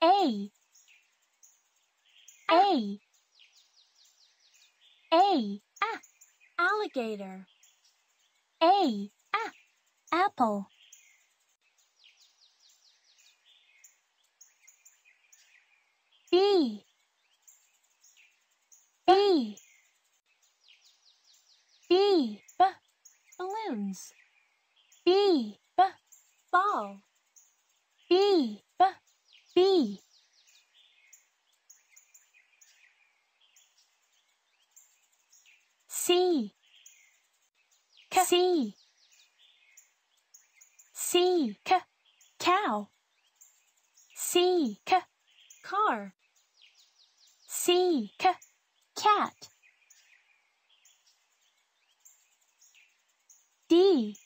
A A A alligator. A apple. B B B balloons. B ball. B bee. C C C cow. C car. C cat. D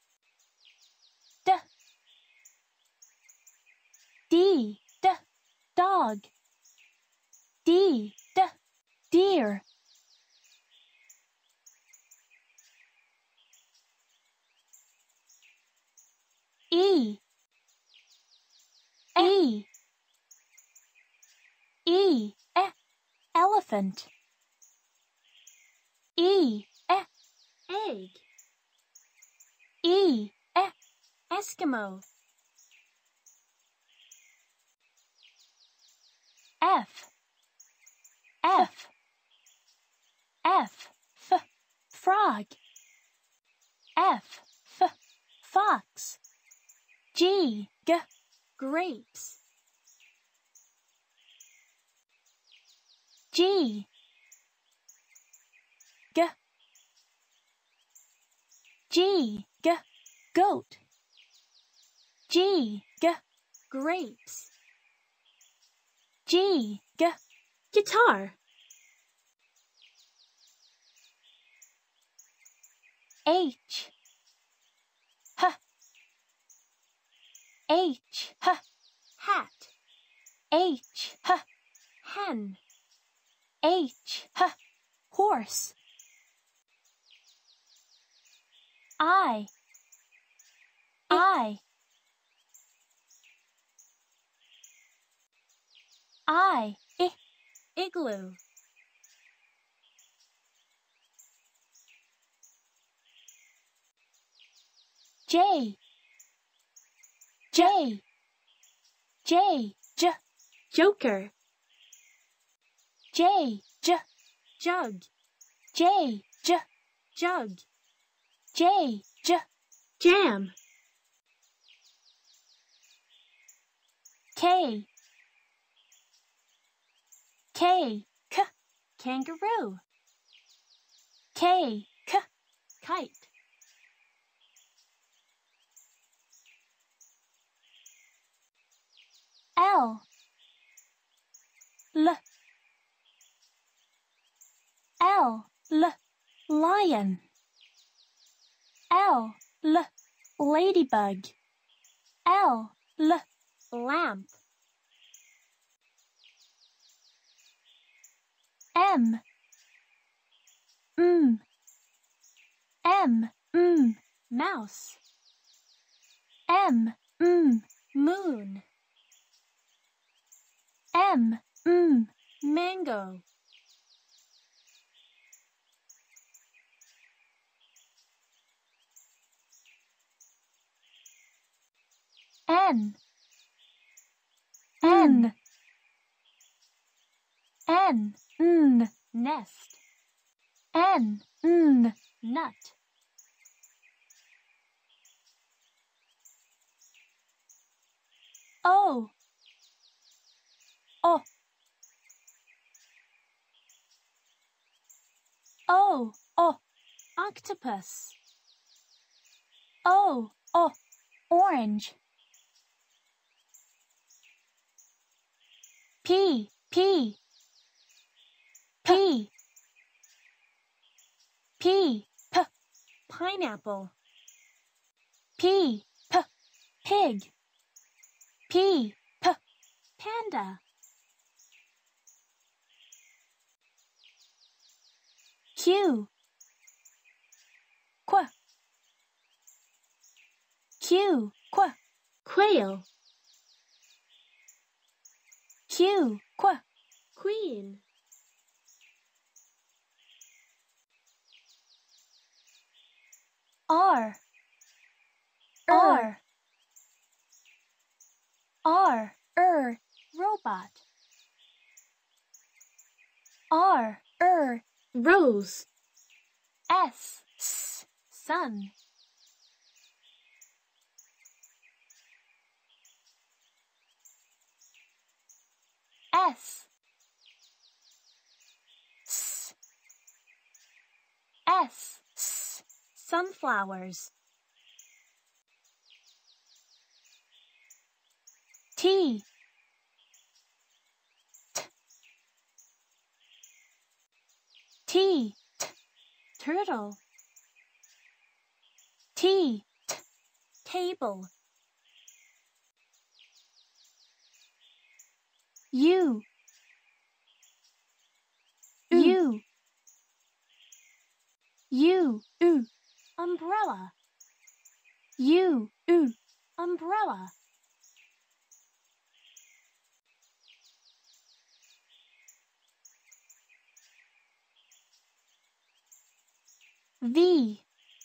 D dog. D deer. E E E elephant. E egg. E Eskimo. F frog. F fox. G grapes. G goat. G grapes. G guitar. H hat. H hen. H horse. I igloo. J joker. J jug. J jug. J jam. K kangaroo. K kite. L lion. L ladybug. L lamp. M mouse. M moon. M mango. N nest. N nut. O octopus. O orange. P pineapple. P pig. P panda. Q quail. Q, queen. R, robot. Rose. S, sun. S, sunflowers. T, turtle. Table. U, umbrella. Umbrella. V,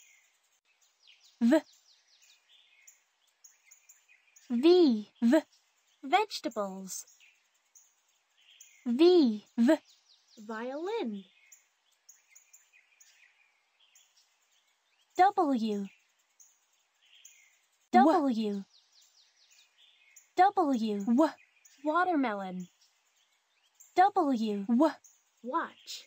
vegetables. Violin. W, watermelon. Watch.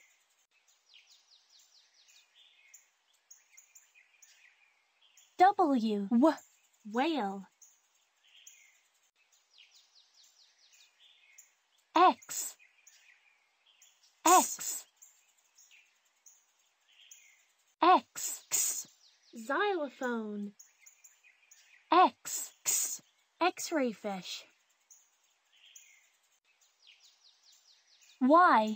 Whale. X, Xylophone. X-ray fish. Y,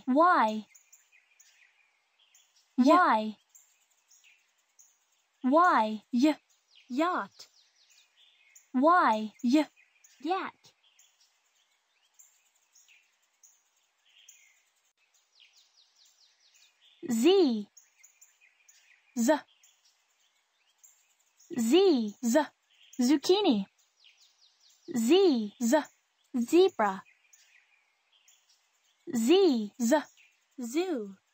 yacht. Yak. Z, zucchini. Zebra. Zoo.